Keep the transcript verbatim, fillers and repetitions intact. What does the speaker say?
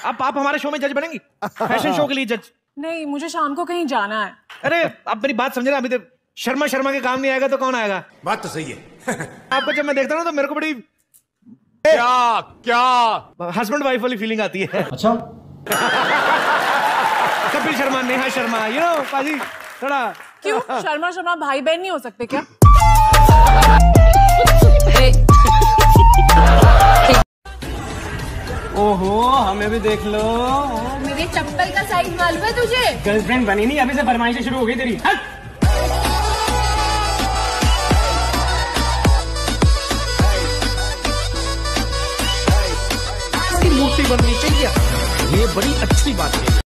आप आप हमारे शो में जज बनेंगी, फैशन शो के लिए जज। नहीं, मुझे शाम को कहीं जाना है। अरे आप मेरी बात समझे ना, अभी तो शर्मा शर्मा के काम नहीं आएगा तो कौन आएगा? बात तो सही है। आपको जब मैं देखता हूँ तो मेरे को बड़ी क्या क्या हस्बैंड वाइफ वाली फीलिंग आती है। अच्छा। कपिल शर्मा, नेहा शर्मा, यू नो पाजी थोड़ा। क्यों शर्मा शर्मा भाई बहन नहीं हो सकते क्या? ओहो, हमें भी देख लो। मेरे चप्पल का साइज मालूम है तुझे? गर्लफ्रेंड बनी नहीं, अभी से फरमाइशें शुरू हो गई तेरी। मूर्ति बननी चाहिए, ये बड़ी अच्छी बात है।